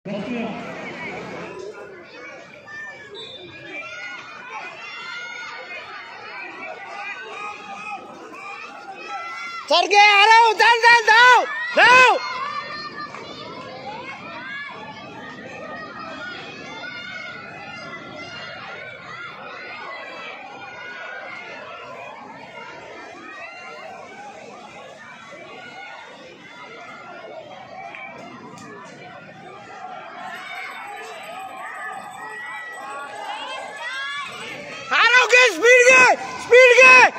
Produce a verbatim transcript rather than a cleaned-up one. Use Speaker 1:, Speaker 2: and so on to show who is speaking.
Speaker 1: Sir के आ रहा हूँ, चल चल जाओ जाओ। आ रहा हूँ, स्पीड के स्पीड के